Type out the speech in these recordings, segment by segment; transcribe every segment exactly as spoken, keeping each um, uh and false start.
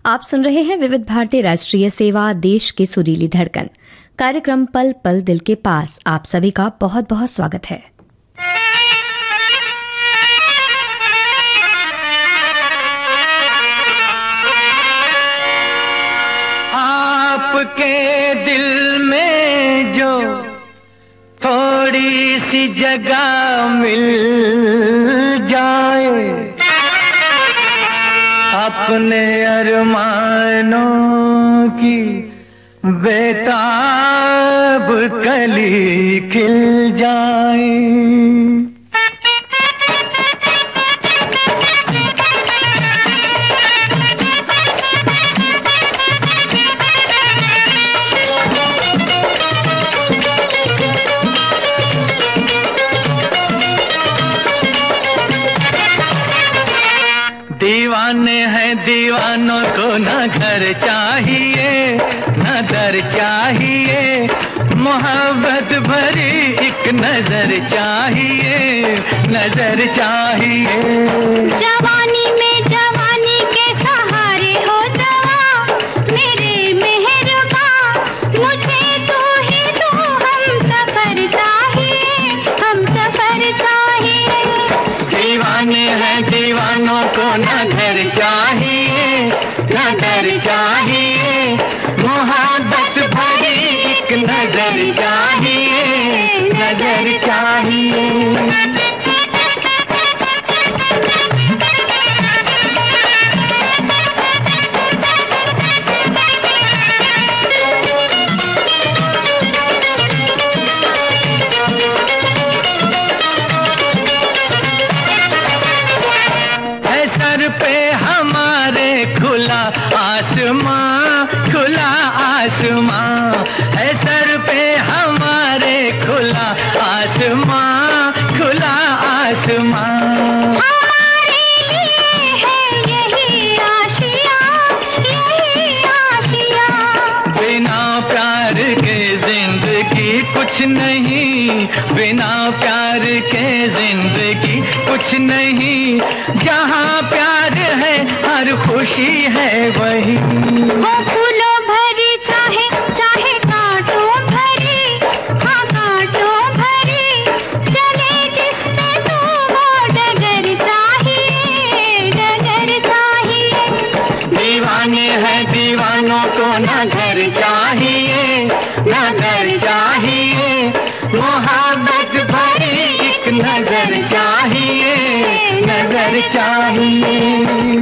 आप सुन रहे हैं विविध भारती राष्ट्रीय सेवा, देश की सुरीली धड़कन। कार्यक्रम पल पल दिल के पास आप सभी का बहुत बहुत स्वागत है। आपके दिल में जो थोड़ी सी जगह मिल जाए, अपने अरमानों की बेताब कली खिल जाए। दीवाने हैं दीवानों को न घर चाहिए न दर चाहिए, मोहब्बत भरी एक नजर चाहिए, नजर चाहिए। जवानी में जवानी के सहारे हो जवा, मेरे मेहरबा मुझे तू ही तू, हम सफर चाहिए, हम सफर चाहिए। दीवाने हैं दीवानों को न घर चाहिए न दर चाहिए, मोहब्बत भरी एक नजर चाहिए, नजर चाहिए। खुला आसमां, खुला आसमां है सर पे हमारे, खुला आसमां, खुला आसमां। हमारे लिए है यही आशिया, यही आशिया। बिना प्यार के जिंदगी कुछ नहीं, बिना प्यार के जिंदगी कुछ नहीं। जहाँ प्यार है हर खुशी है वही, वो फूलों भरी चाहे चाहे कांटों भरी, हाँ कांटों भरी, चले जिसमें तू वो डगर चाहिए, डगर चाहिए। दीवाने हैं दीवानों को न घर चाहिए न घर चाहिए, मोहब्बत भरी एक नजर चाहिए, नजर चाहिए।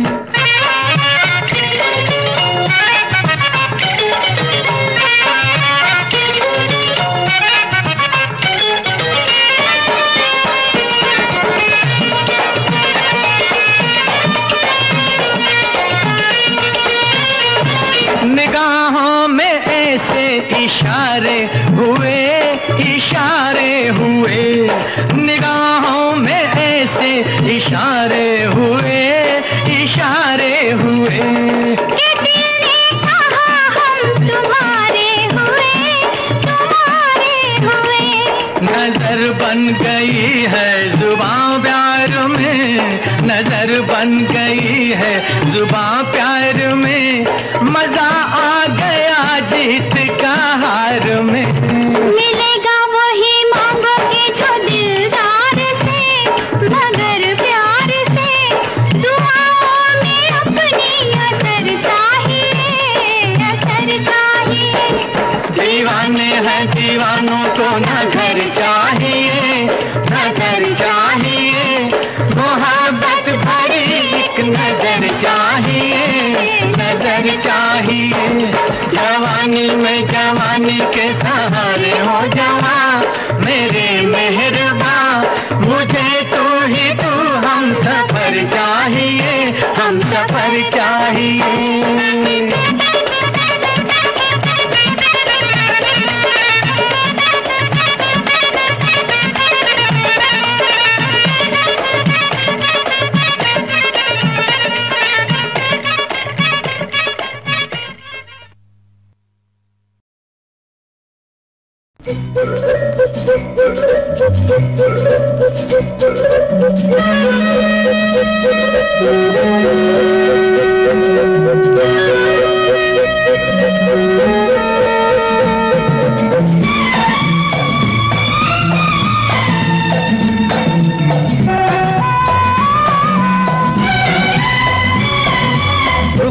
निगाहों में ऐसे इशारे हुए, इशारे हुए, निगाहों में ऐसे इशारे हुए, इशारे हुए। कि दिल ने कहा हम तुम्हारे हुए, तुम्हारे हुए। नजर बन गई है जुबां प्यार में, नजर बन गई है जुबां प्यार में, मजा आ गया जीत का हार में। मिलेगा वही मांगोगे जो दिलदार से, मगर प्यार से, दुआओं में अपनी असर चाहिए, असर चाहिए। दीवाने हैं दीवानों को न घर चाहिए न घर चाहिए, मोहब्बत भरी एक नजर चाहिए, नजर चाहिए। जवानी में जवानी के सहारे हो जवा, मेरे मेहरबा मुझे तू ही तू, हम सफर चाहिए, हम सफर चाहिए। Thank you.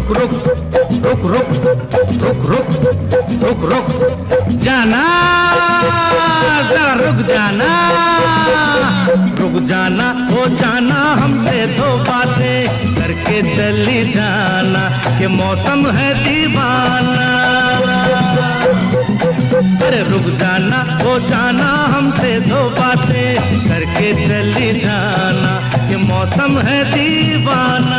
रुक रुक रुक रुक रुक रुक रुक रुक जाना, जरा रुक जाना, रुक जाना, हो जाना, हमसे दो बातें करके चली जाना, कि मौसम है दीवाना। अरे रुक जाना, हो जाना, हमसे दो बातें करके चली जाना, कि मौसम है दीवाना।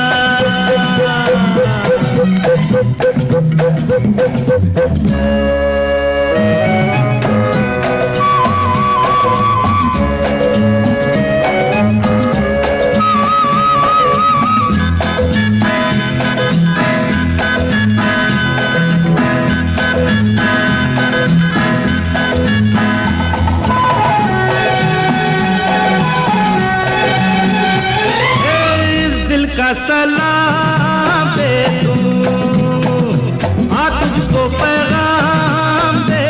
सलाम दे दूं, आ तुझको पैगाम दे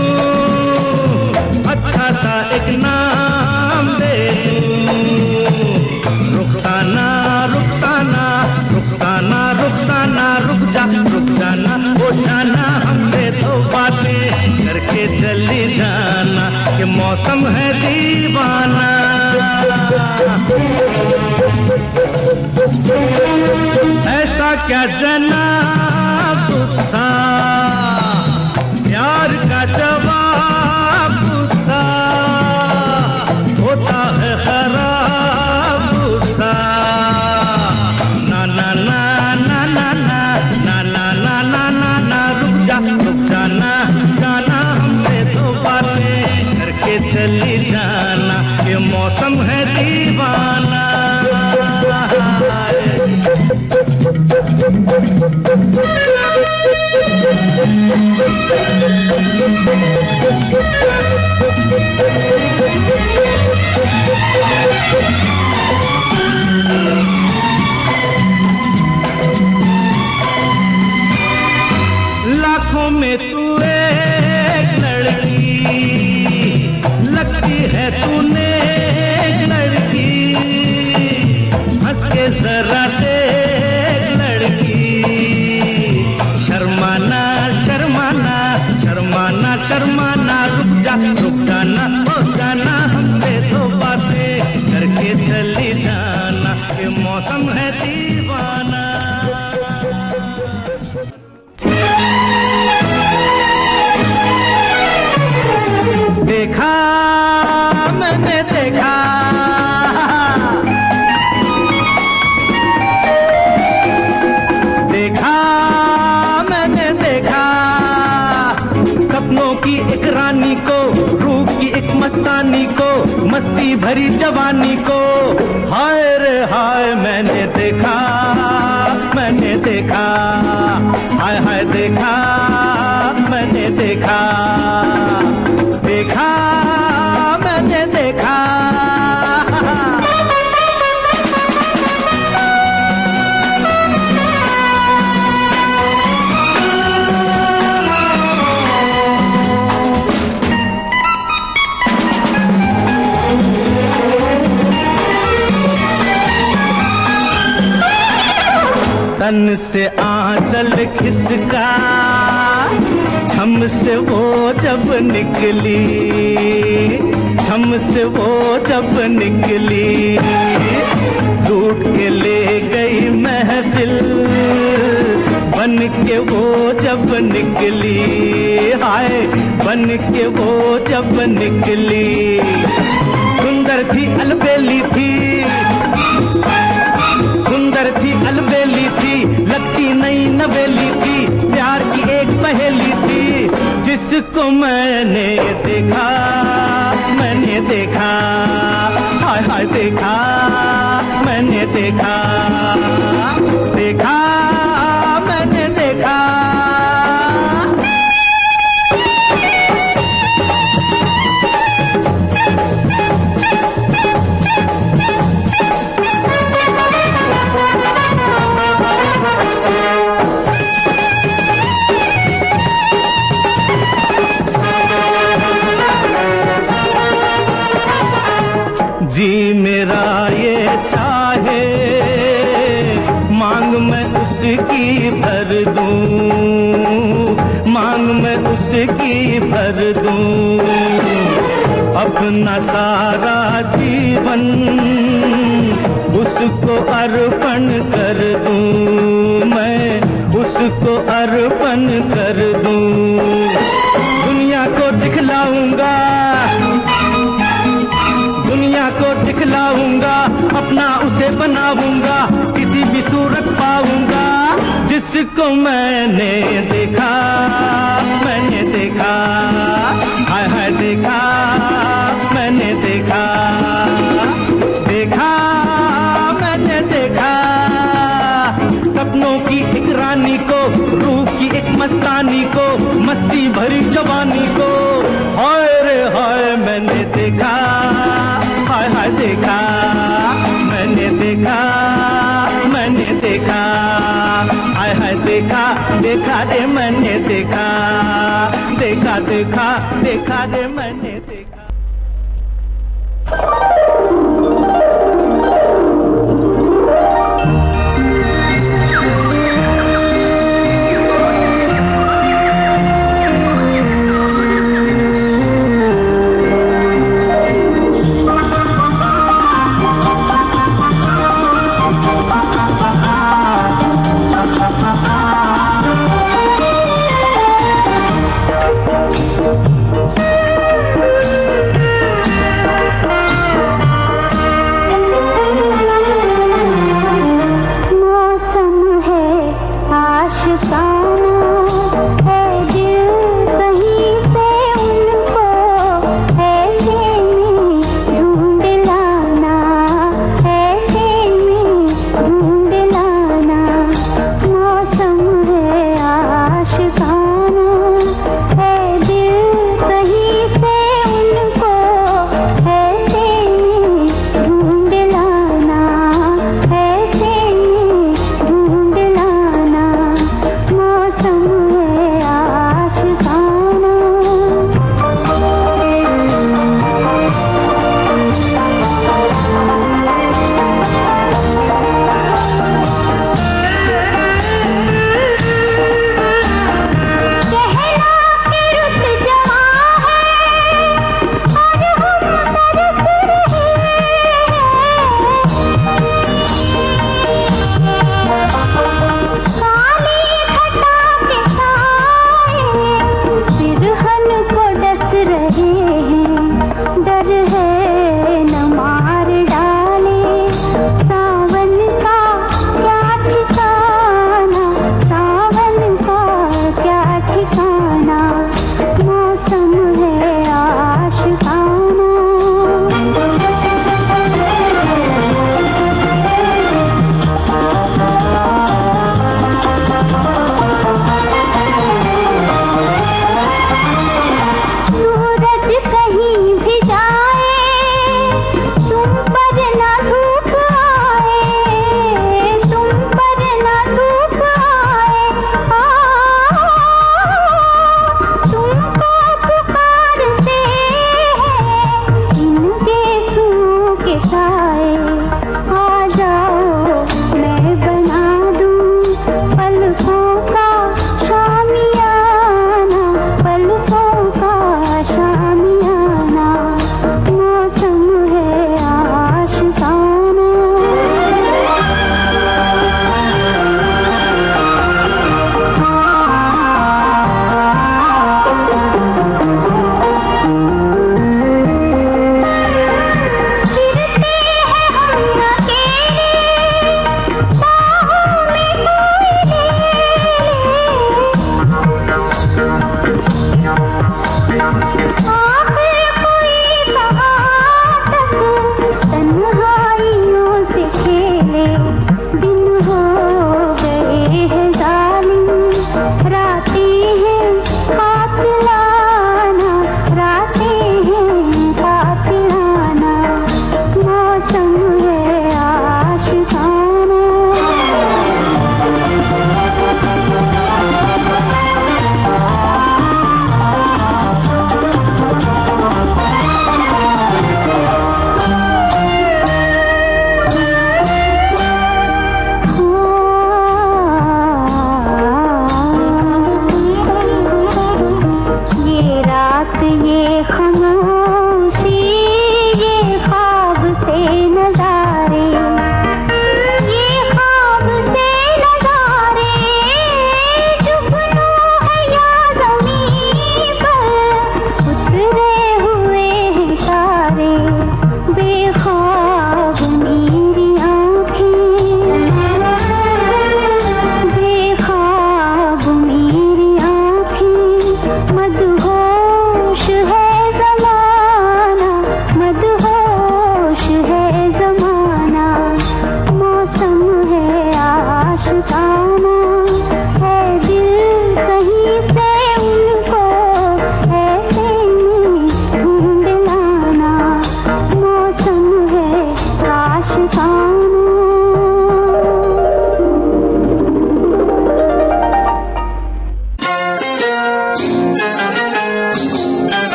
दूं, अच्छा सा एक नाम दे दूं। रुखसाना रुखसाना रुखसाना रुखसाना, रुक जा रुक जाना, हो जाना, हमसे दो बातें करके चली जाना, कि मौसम है दीवाना। ऐसा क्या जनाब गुस्सा, प्यार का जवाब गुस्सा, होता है खराब गुस्सा। ना ना ना ना ना ना ना ना ना ना ना ना, रुक जा रुक जाना, जाना, हमसे दो बातें करके चली जाना, कि मौसम है दीवाना। लाखों में तू एक लड़की लगती है, तूने एक लड़की, हंस के जरा देख लड़की, शर्माना शर्माना शर्माना शर्माना, रुक जा रुक जाना, हो जाना, हमसे दो बातें करके चली जाना, कि मौसम है दीवाना। देखा मैंने देखा, देखा मैंने देखा, सपनों की एक रानी को, रूप की एक मस्तानी को, मस्ती भरी जवानी को, हाय रे हाय मैंने देखा, मैंने देखा, हाय हाय देखा, मैंने देखा, देखा मैंने देखा। तन से आंचल खिसका, छम से वो जब निकली, छम से वो जब निकली, लूट के ले गई महफिल, बन के वो जब निकली, हाय बन के वो जब निकली, सुंदर थी अलबेली थी, सुंदर थी अलबेली थी, लगती नई नवेली थी, प्यार की एक पहेली थी, जिसको मैंने देखा, मैंने देखा, हाय हाय देखा, मैंने देखा, देखा मैंने देखा। जी मेरा ये चाहे, मांग मैं उस उसकी भर दूं, मांग मैं उसकी भर दूं। अपना सारा जीवन उसको अर्पण कर दूं, मैं उसको अर्पण कर दूं। दुनिया को दिखलाऊंगा, दुनिया को दिखलाऊंगा, अपना उसे बनाऊंगा, किसी भी सूरत पाऊंगा। जिसको मैंने देखा, मैंने देखा, हाय हाय देखा, मैंने देखा, देखा मैंने देखा। सपनों की एक रानी को, रूह की एक मस्तानी को, मस्ती भरी जवानी को, हाय रे हाय मैंने देखा, हाय हाय देखा, मैंने देखा, मैंने देखा, हाय हाय देखा, देखा रे मैंने देखा, देखा देखा, देखा रे मैंने देखा।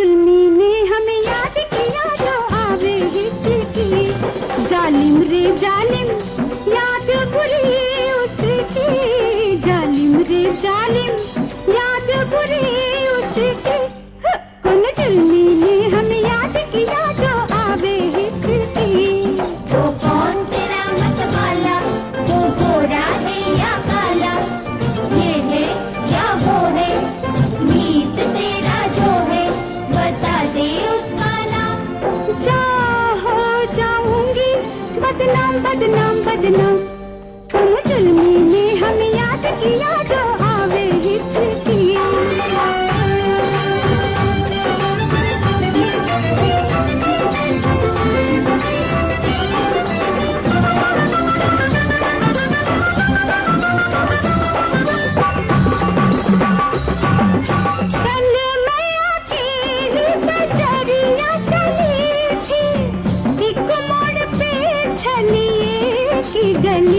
जुल्मी ने हमें याद किया जो आवे हिचकी, जालिम रे जालिम याद बुरी उसकी, जालिम रे जालिम याद बुरी उसकी, उन जुल्मी ने हमें याद किया जो आवे हिचकी। वो कौन तेरा मतवाला, वो गोरा है या काला, ये है या वो है, मीत तेरा जो है बता दे उसका नाम। चाहो जाऊंगी बदनाम बदनाम बदनाम, तुम जुल्मी ने हमें याद किया जो आवे हिचकी। गली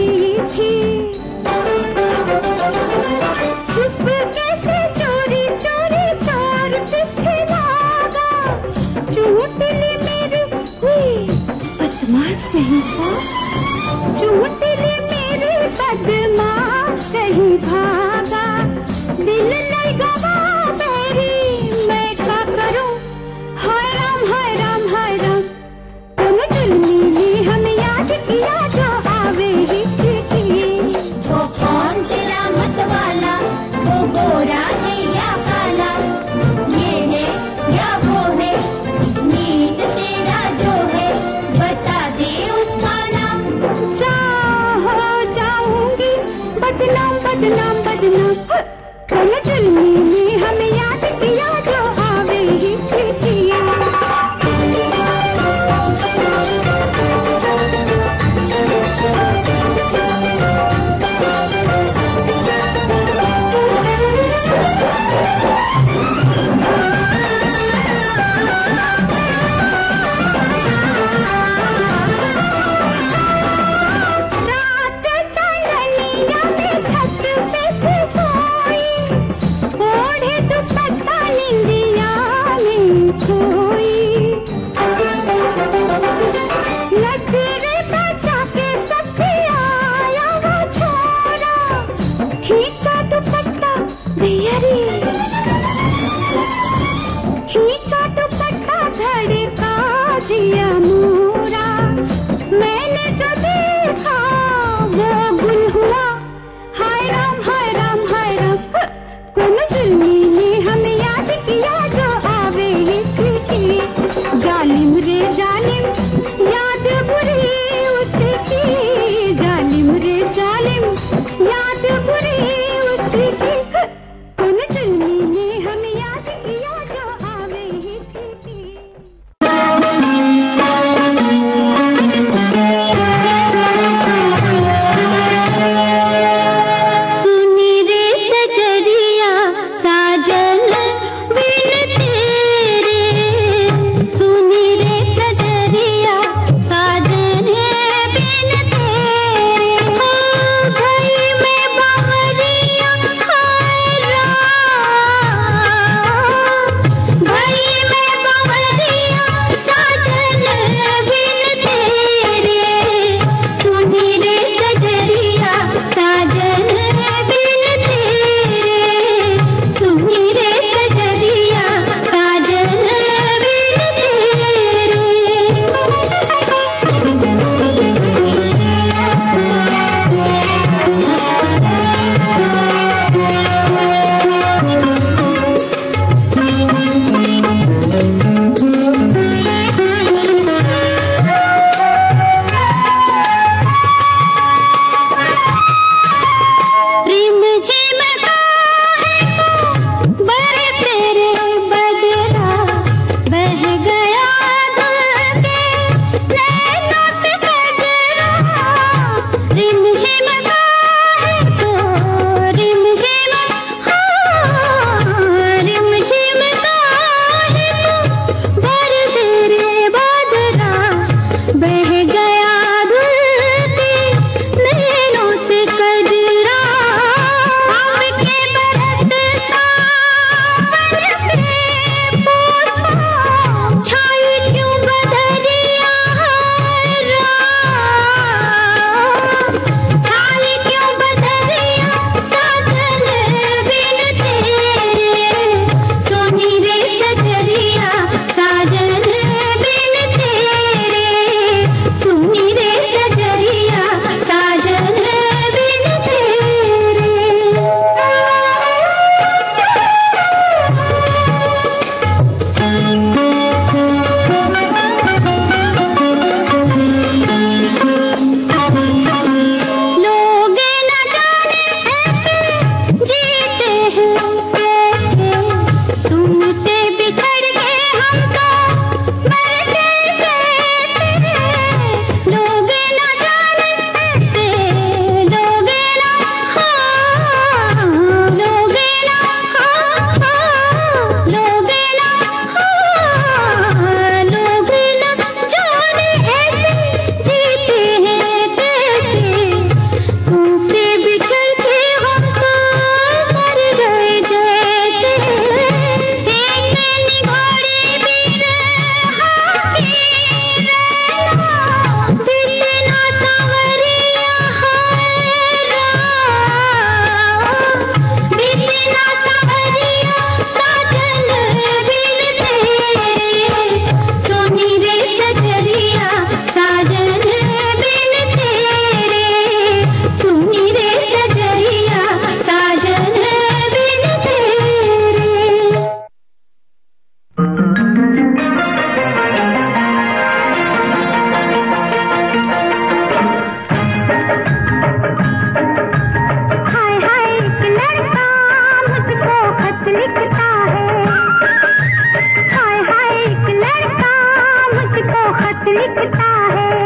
लिखता है,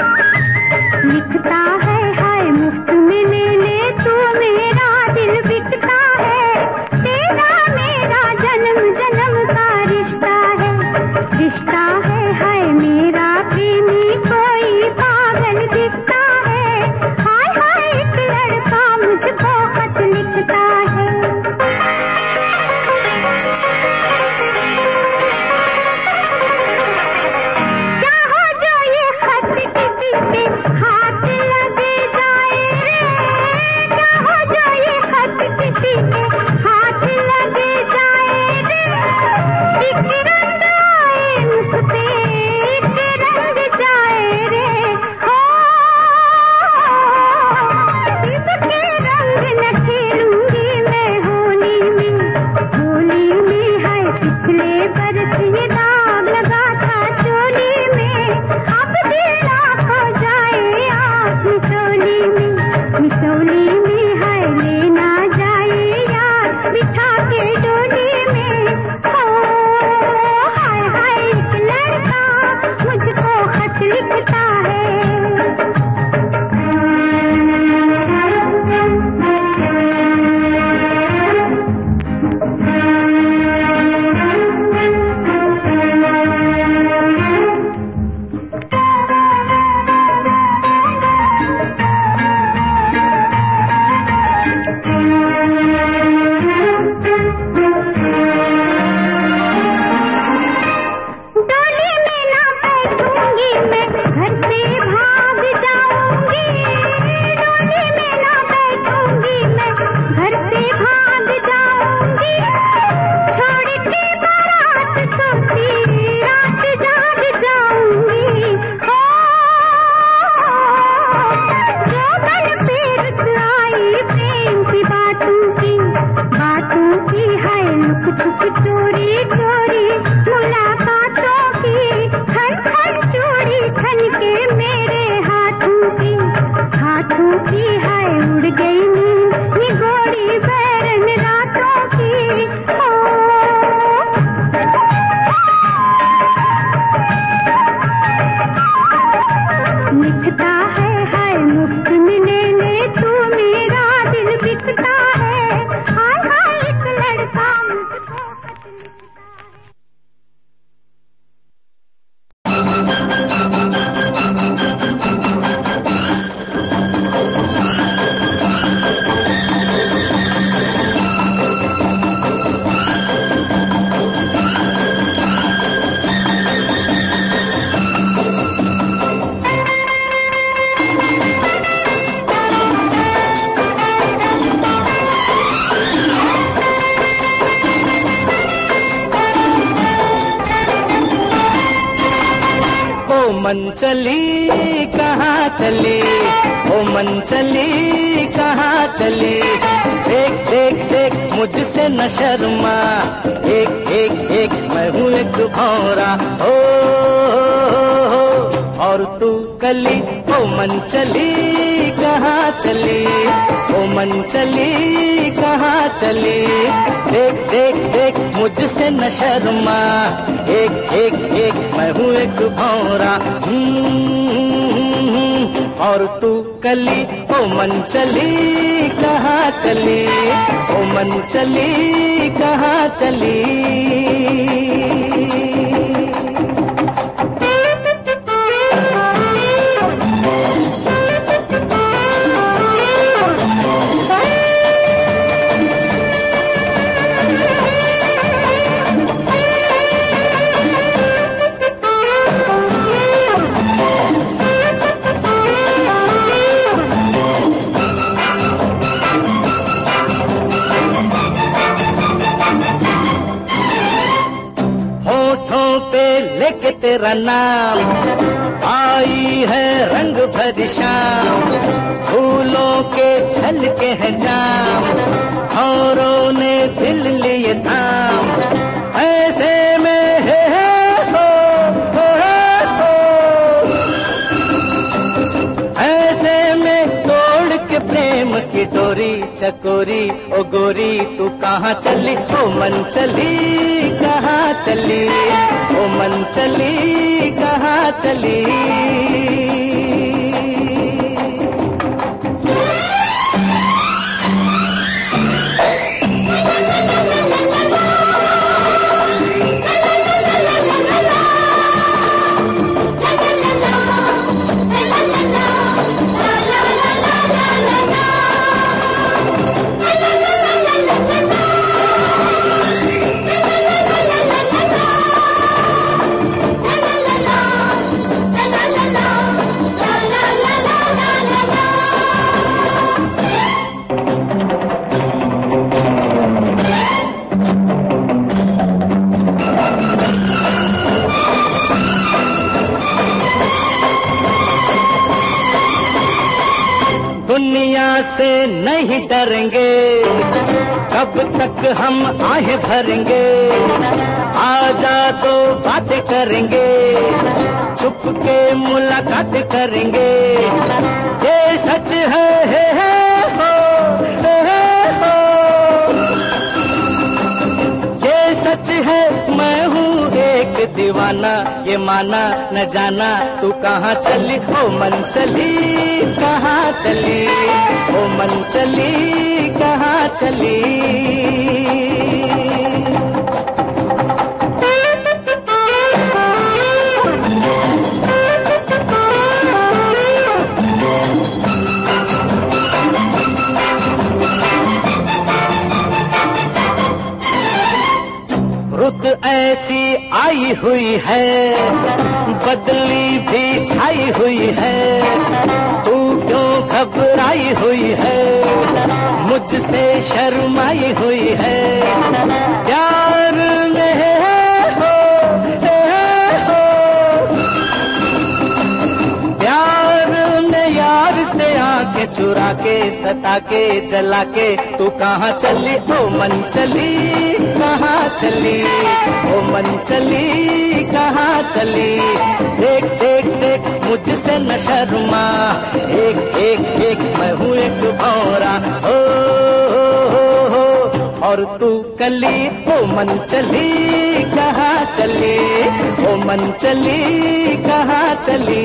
लिखता है हाय मुफ्त में ले ले तू मेरा दिल बिकता है। तेरा मेरा जन्म जन्म का रिश्ता है, रिश्ता है हाय मेरा प्रेमी कोई पागल दिखता है। हाय हाय एक लड़का मुझको खत लिखता है। चाहो जो ये खत किसी के हाथ लग जाए रे, चाहो जो ये खत किसी के हाथ लग जाए रे। एक रंग आए मुझ पे एक रंग जाए रे, हो इसके रंग न खेलूंगी मैं होली में, होली में है पिछले बरस ये दाग लगा था चोली में। अब दिल खो जाए आप मिचोली में, मिचोली में है लेना जाए यार बिठा के डोली में। ओ हाय हाय एक लड़का मुझको खत लिखता है। डोली में ना बैठूंगी मैं घर से भाग जाऊंगी, डोली में ना बैठूंगी मैं घर से भाग जाऊंगी। छोड़ के बारात सोती रात जाग जाऊंगी, हो जो मन पे रुत आई प्रेम की बातों की, बातों की है लुक छुप चोरी चोरी मुलाकातों की। खन खन चोरी खन के मेरे हाथों की, हाथों की है उड़ गई नींद निगोड़ी बैरन रातों की। ओ लिखता है हाय मुफ्त में ले ले तू मेरा दिल बिकता है। हाय हाय एक लड़का मुझको खत लिखता है। ओ मन चली कहाँ चली, ओ मन चली कहाँ चली। देख देख देख मुझसे न शर्मा, एक एक एक मैं हूँ एक भौरा। ओ हो, और तू कली, ओ मन चली कहाँ चली, ओ मन चली कहाँ चली। देख देख देख मुझसे न शर्मा, एक एक एक मैं हूँ एक भौरा। और तू कली, ओ मन चली कहाँ चली, ओ मन चली कहाँ चली। लेके तेरा नाम आई है रंग भरी शाम, फूलों के छलके हैं जाम, औरों ने दिल लिए थाम। ऐसे में है, है हो, हो, है हो, ऐसे में तोड़ के प्रेम की डोरी चकोरी। ओ गोरी तू कहाँ चली, ओ मन चली कहाँ चली, ओ मन चली कहाँ कहाँ चली। दुनिया से नहीं डरेंगे, कब तक हम आहें भरेंगे। आजा तो बातें करेंगे, छुप के मुलाकात करेंगे। ये सच है, है, है हो, है, है हो। ये सच है, मैं हूँ एक दीवाना, ये माना न जाना तू कहाँ चली। ओ मन चली कहाँ चली, ओ मन चली कहाँ चली। रुत ऐसी आई हुई है, बदली भी छाई हुई है। तू क्यों घबराई हुई है, मुझसे शर्माई हुई है। प्यार में हो, हो प्यार में यार से आंखें चुरा के, सता के, जला के तू कहाँ चली। ओ मन चली कहाँ चली, ओ मन चली कहाँ चली। देख देख देख मुझसे न शर्मा, एक एक एक मैं हूँ एक भौरा। ओ हो हो और तू कली, ओ मन चली कहाँ चली, ओ मन चली कहाँ चली।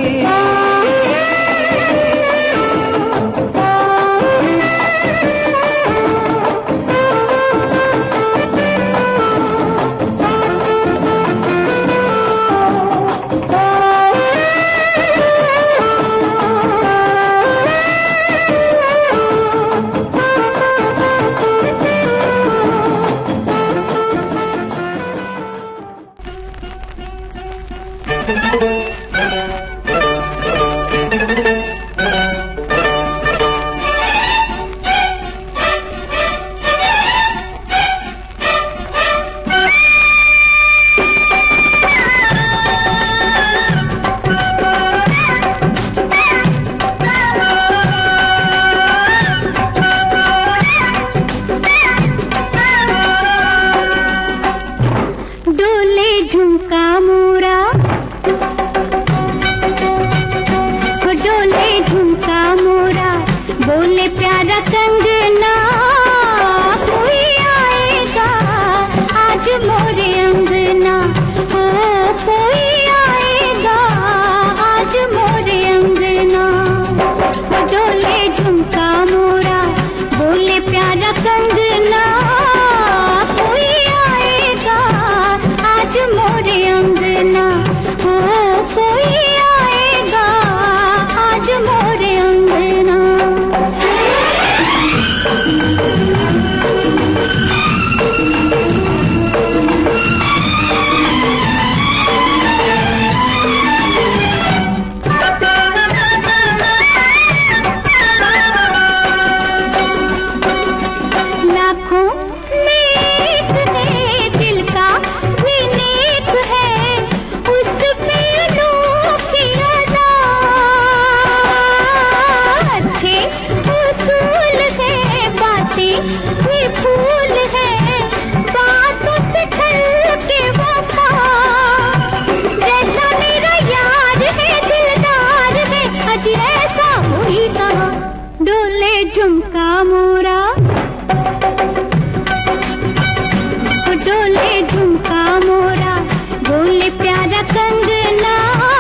झुमका मोरा डोले झुमका मोरा बोले प्यारा कंगना।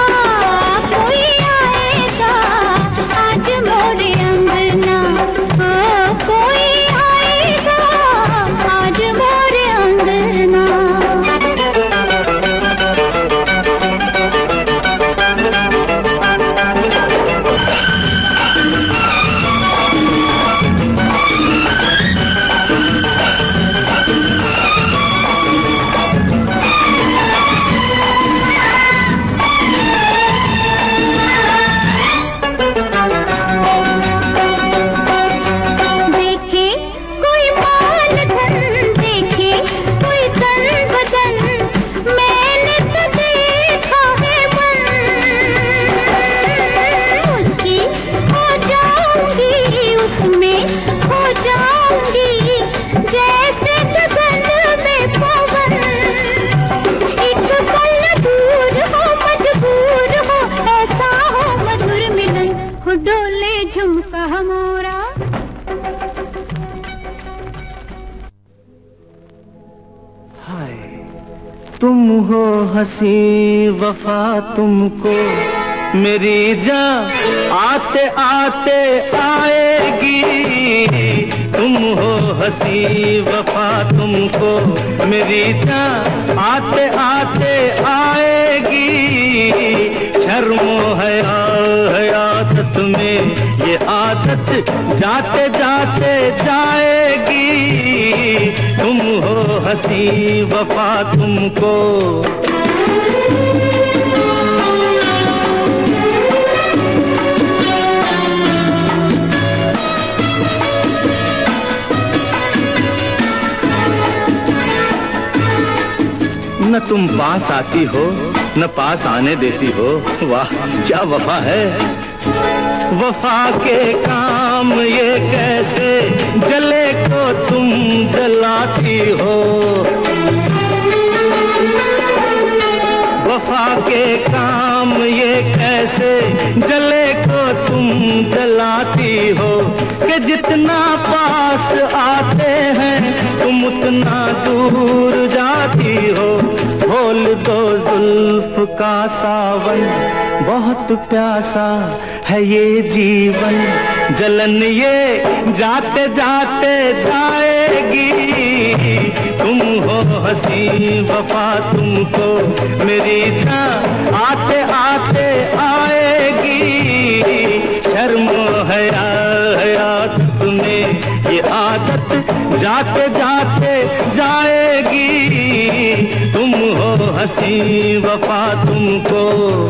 हो हंसी वफा तुमको मेरी जान आते आते आएगी। तुम हो हंसी वफा तुमको मेरी जान आते आते आएगी। शर्मो हया है आदत में ये आदत जाते जाते जाएगी। तुम हो हंसी वफा तुमको। न तुम पास आती हो न पास आने देती हो। वाह क्या वफा है। वफा के काम ये कैसे जले को तुम जलाती हो। वफा के काम ये कैसे जले को तुम जलाती हो कि जितना पास आते हैं तुम उतना दूर जाती हो। खोल दो जुल्फ का सावन बहुत प्यासा है ये जीवन। जलन ये जाते जाते जाएगी। तुम हो हंसी वफा तुमको मेरी जान आते आते आएगी। शर्मो हया हया तुम्हें ये आदत जाते जाते जाएगी। तुम हो हंसी वफा तुमको।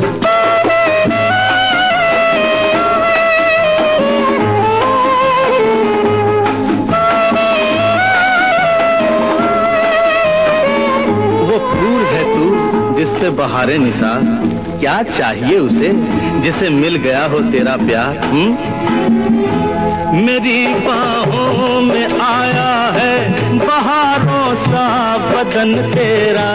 जिस पे बहारे निसार क्या चाहिए उसे जिसे मिल गया हो तेरा प्यार। हुँ? मेरी बाहों में आया है बहारों सा बदन तेरा।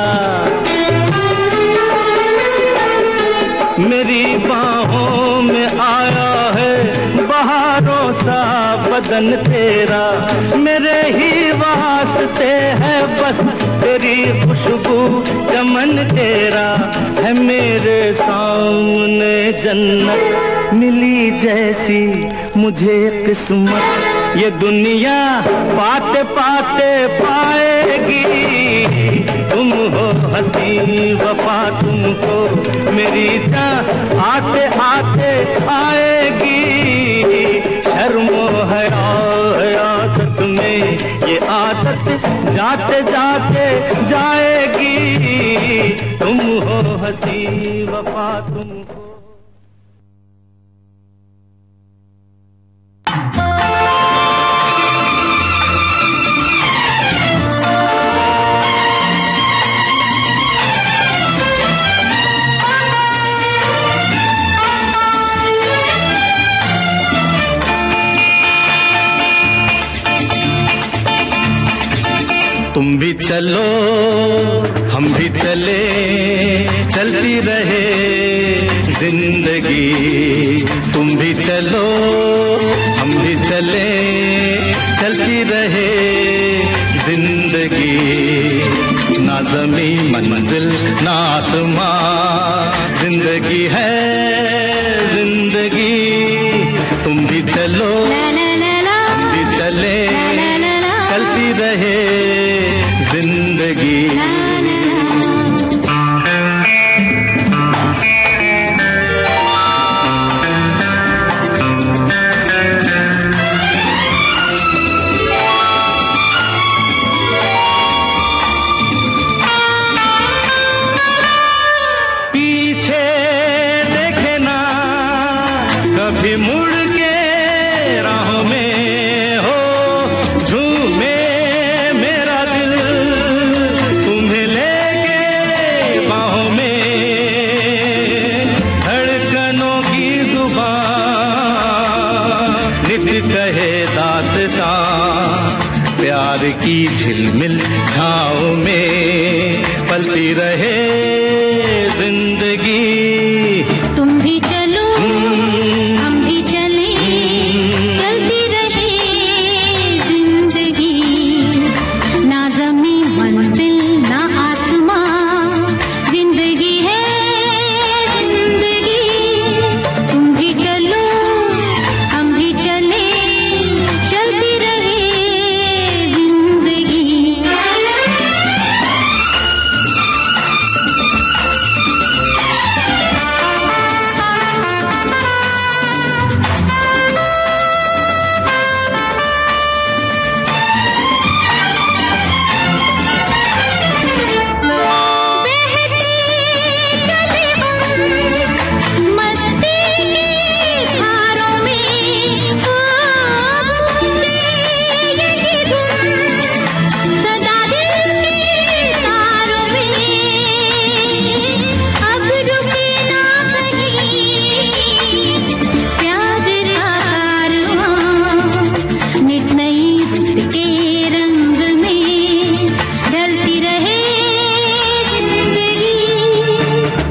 मेरी बाहों में आया है बहारों सा बदन तेरा। मेरे ही वास्ते है बस तेरी खुशबू चमन तेरा। है मेरे सामने जन्नत मिली जैसी मुझे किस्मत। ये दुनिया पाते पाते पाएगी। तुम हो हंसी वफा तुमको मेरी जान आते आते आएगी। शर्मो हया आदत में ये आदत जाते जाते जाएगी। तुम हो हंसी वफा तुमको। तुम भी चलो हम भी चले चलती रहे जिंदगी। तुम भी चलो हम भी चले चलती रहे जिंदगी। ना ज़मीं मंजिल ना आसमां जिंदगी है जिंदगी। तुम भी चलो हम भी चले चलती रहे जिंदगी।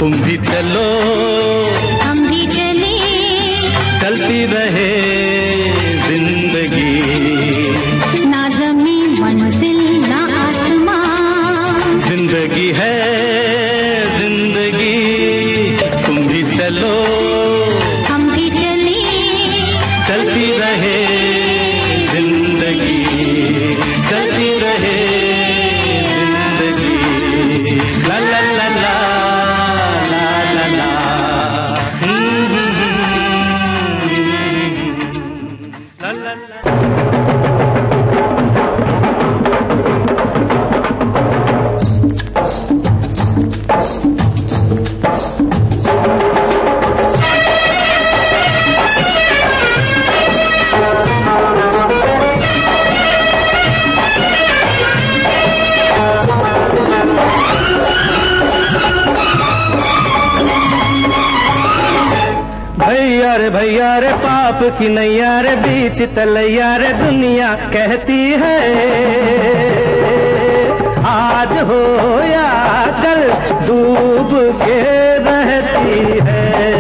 तुम भी चलो हम भी चले, चलती रहे जिंदगी, ना ज़मीं मंजिल ना आसमां, जिंदगी है जिंदगी, तुम भी चलो हम भी चले, चलती रहे जिंदगी, चलती रहे जिंदगी, ला ला ला ला ला ला ला, हम्म, हम्म, हम्म, ला ला ला। भैया रे भैया रे पाप की नैया रे बीच तलैया रे दुनिया कहती है, आज हो या कल डूब के रहती है।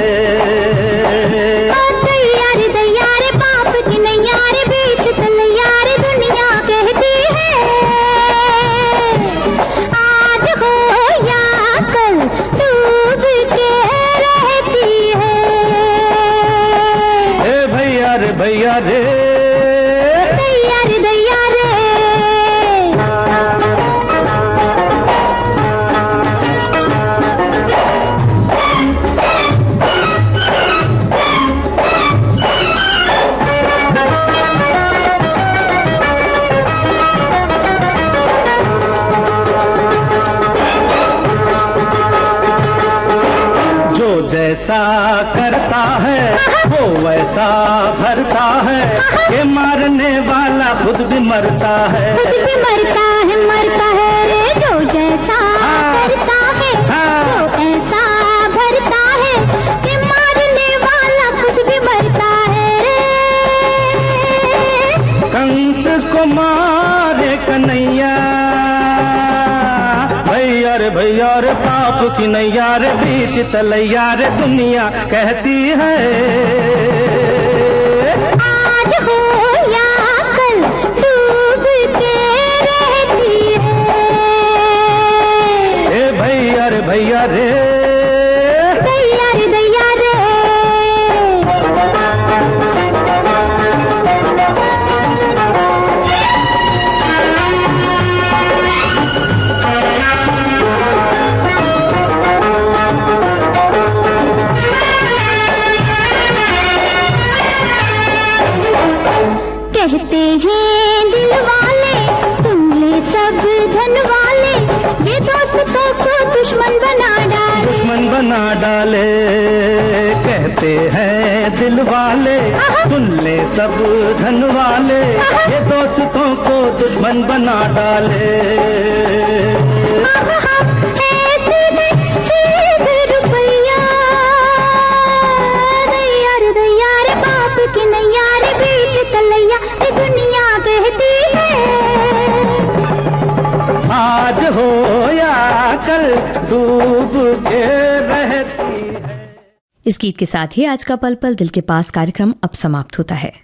दैया रे दैया रे पाप की नैया रे बीच तलैया रे दुनिया कहती है, आज हो या कल डूब के रहती है। ए भैया रे भैया रे दैया रे दैया रे, जो जैसा करता है वो वैसा भरता है, ये मारने वाला खुद भी मरता है, खुद भी मरता है मरता है रे, जो जैसा करता है वो ऐसा भरता है, कि मारने वाला खुद भी मरता है रे। कंस को मारे कन्हैया, भैया रे भैया रे पाप की नैया रे बीच तलैया रे दुनिया कहती है, आज हो या कल डूब के रहती है। ए भैया रे भैया रे दैया रे दैया रे, कहते हैं दिल वाले तुम ले सब धन वाले, ये दोस्तों को दुश्मन बना डाले, दुश्मन बना डाले, कहते हैं दिल वाले सुन ले सब धन वाले, ये दोस्तों को दुश्मन बना डाले। ऐसे में चीज रुपया, दैया रे दैया रे बाप की नैया रे बीच तलैया ये दुनिया कहती है, आज हो या कल डूब के रहती है। इस गीत के साथ ही आज का पल पल दिल के पास कार्यक्रम अब समाप्त होता है।